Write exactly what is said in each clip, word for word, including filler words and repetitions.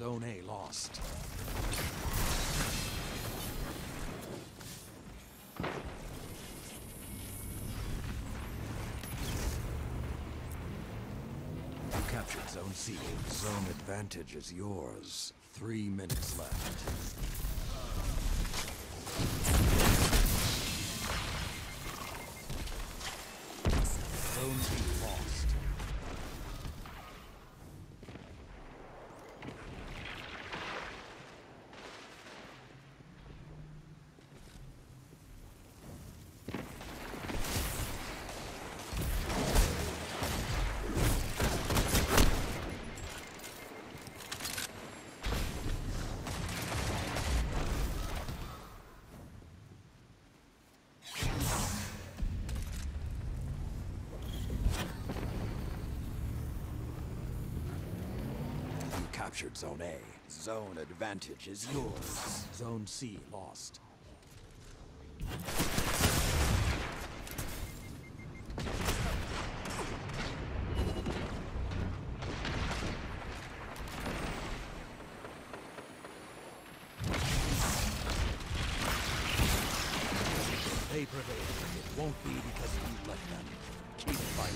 Zone A lost. You captured Zone C. Zone advantage is yours. Three minutes left. Zone B lost. Captured Zone A. Zone advantage is yours. Zone C lost. They prevail. It won't be because you let them. Keep fighting.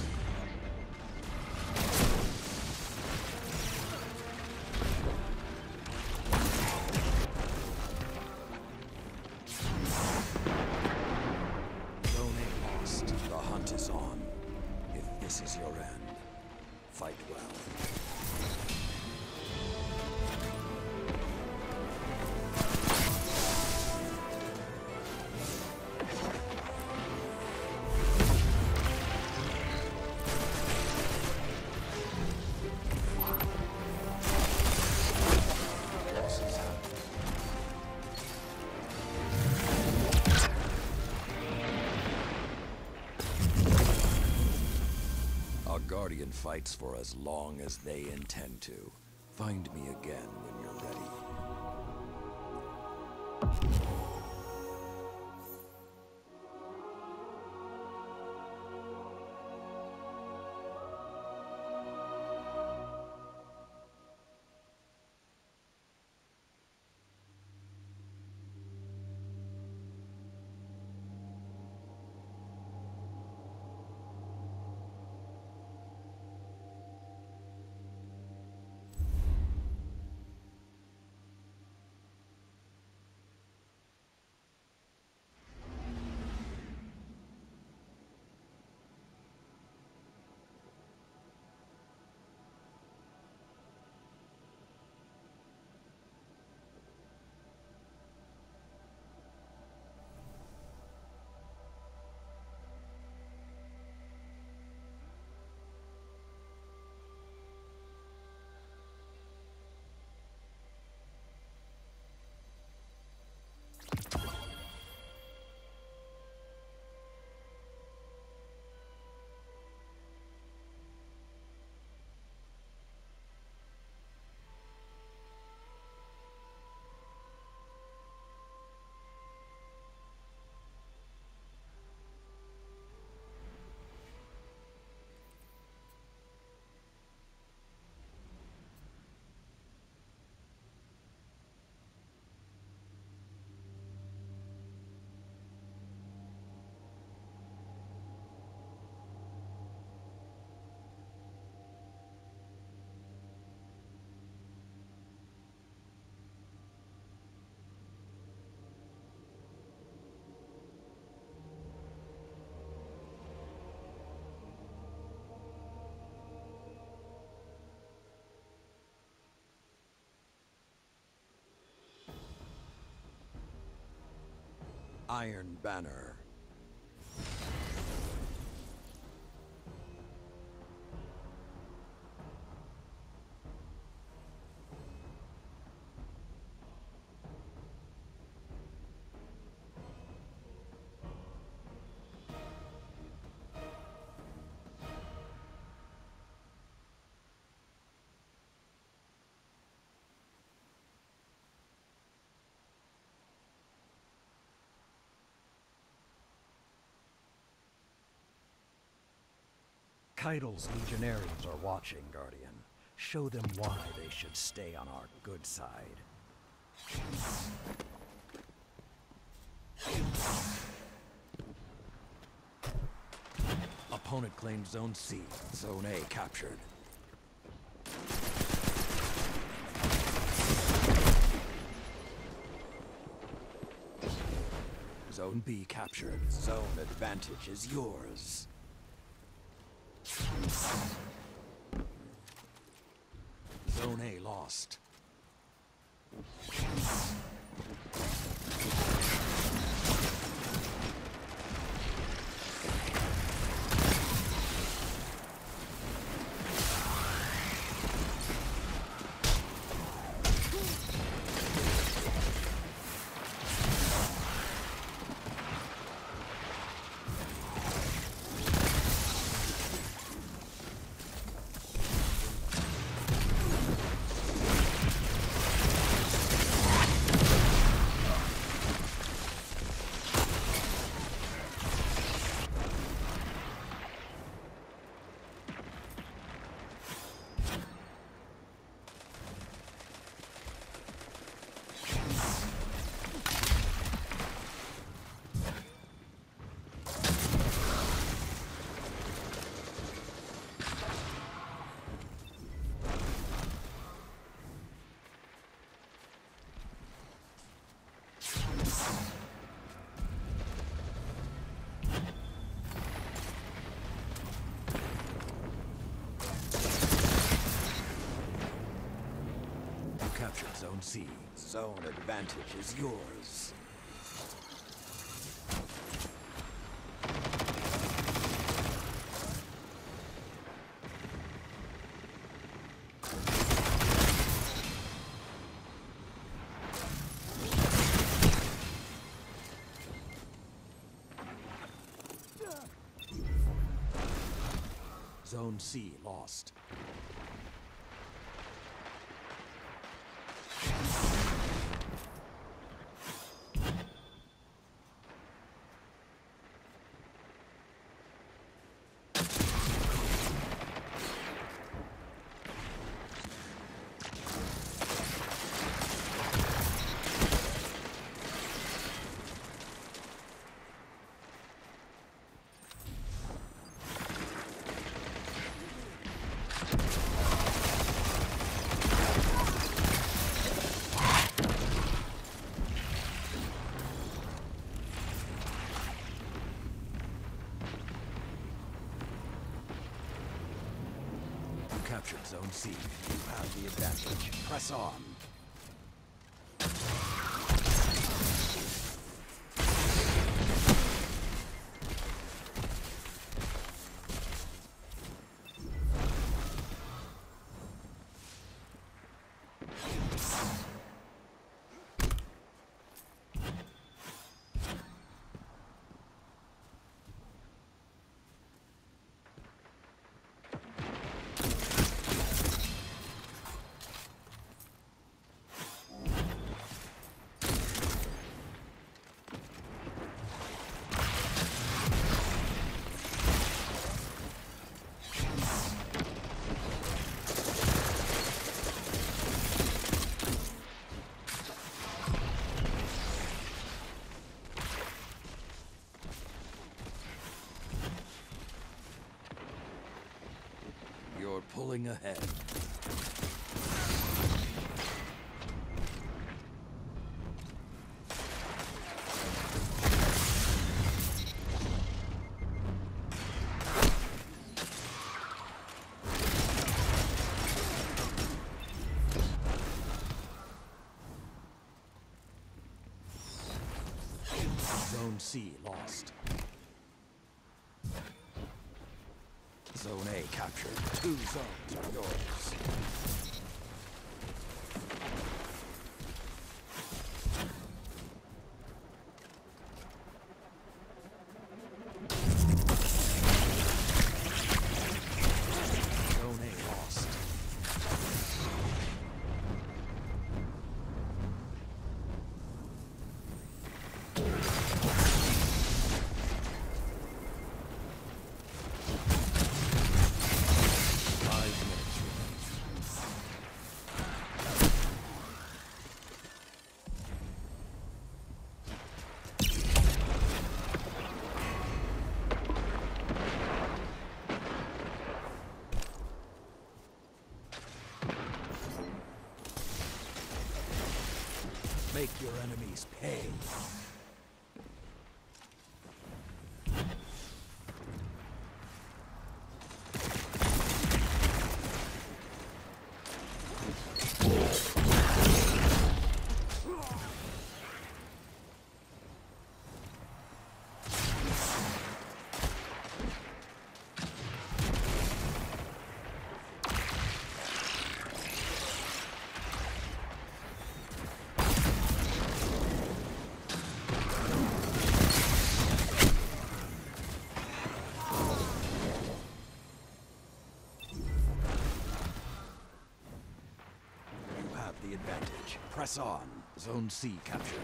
Is on. If this is your end, fight well. Guardian fights for as long as they intend to. Find me again when you're ready. Iron Banner. Keidel's legionnaires are watching, Guardian. Show them why they should stay on our good side. Opponent claimed Zone C. Zone A captured. Zone B captured. Zone advantage is yours. Zone A lost. Captured Zone C. Zone advantage is yours. Zone C lost. Captured Zone C. You have the advantage. Press on. You're pulling ahead. Zone C lost. Zone A captured. Two zones are yours. Zone A lost. Five minutes remaining. Make your enemies pay. The advantage. Press on. Zone C captured.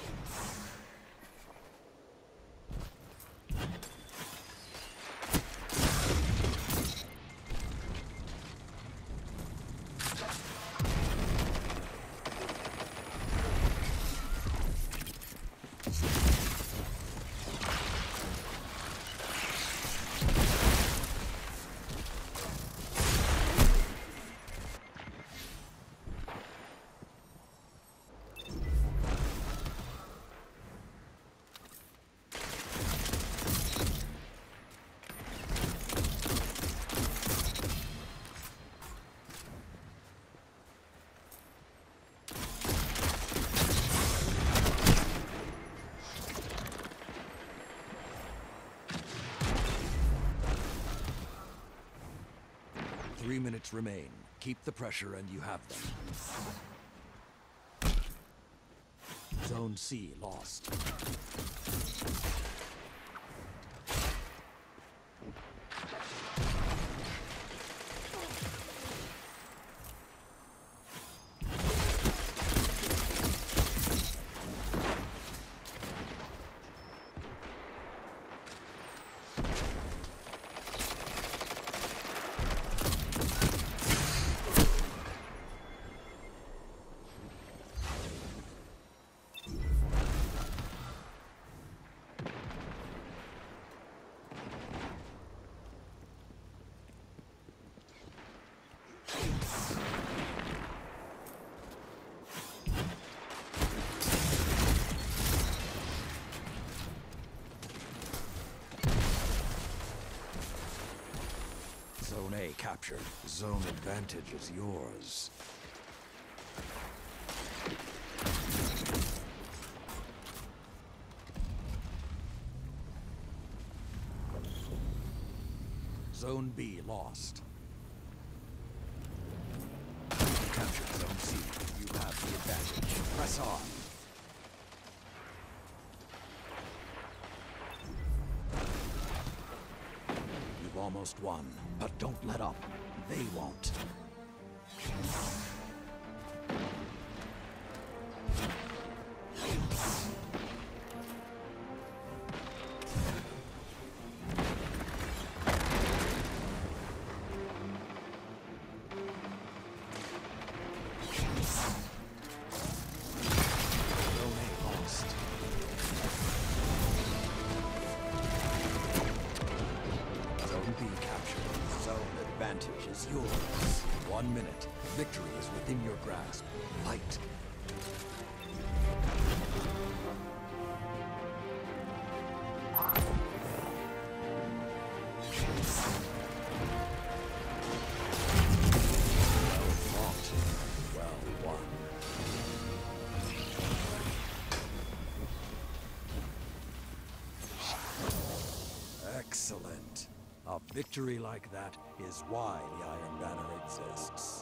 Three minutes remain. Keep the pressure and you have them. Zone C lost. Zone A captured. Zone advantage is yours. Zone B lost. Captured Zone C. You have the advantage. Press on. You've almost won, but don't let up. They won't. Advantage is yours. One minute. Victory is within your grasp. Fight. Well fought. Well won. Excellent. A victory like that is why the Iron Banner exists.